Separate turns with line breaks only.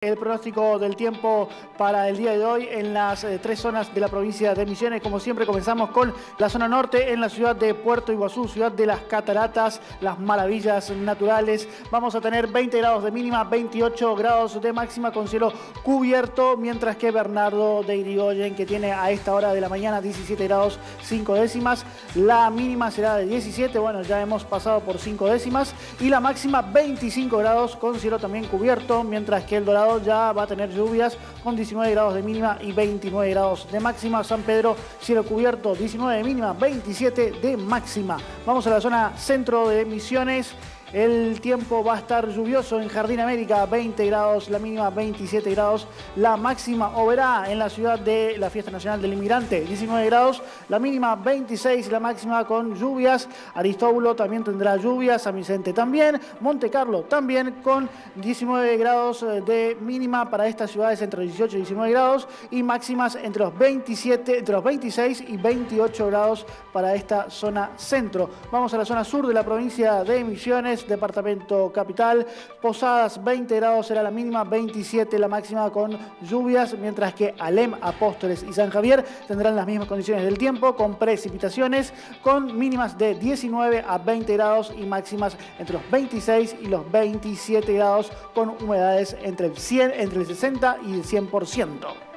El pronóstico del tiempo para el día de hoy en las tres zonas de la provincia de Misiones. Como siempre, comenzamos con la zona norte en la ciudad de Puerto Iguazú, ciudad de las cataratas, las maravillas naturales. Vamos a tener 20 grados de mínima, 28 grados de máxima con cielo cubierto, mientras que Bernardo de Irigoyen, que tiene a esta hora de la mañana 17 grados 5 décimas, la mínima será de 17, bueno, ya hemos pasado por 5 décimas, y la máxima 25 grados con cielo también cubierto, mientras que El Dorado ya va a tener lluvias con 19 grados de mínima y 29 grados de máxima. San Pedro, cielo cubierto, 19 de mínima, 27 de máxima. Vamos a la zona centro de Misiones. El tiempo va a estar lluvioso en Jardín América, 20 grados, la mínima 27 grados, la máxima. Oberá en la ciudad de la Fiesta Nacional del Inmigrante, 19 grados, la mínima 26, la máxima con lluvias. Aristóbulo también tendrá lluvias, San Vicente también, Monte Carlo también con 19 grados de mínima para estas ciudades, entre 18 y 19 grados, y máximas entre los 26 y 28 grados para esta zona centro. Vamos a la zona sur de la provincia de Misiones, departamento capital. Posadas, 20 grados será la mínima, 27 la máxima con lluvias, mientras que Alem, Apóstoles y San Javier tendrán las mismas condiciones del tiempo, con precipitaciones, con mínimas de 19 a 20 grados y máximas entre los 26 y los 27 grados, con humedades entre el 60 y el 100%.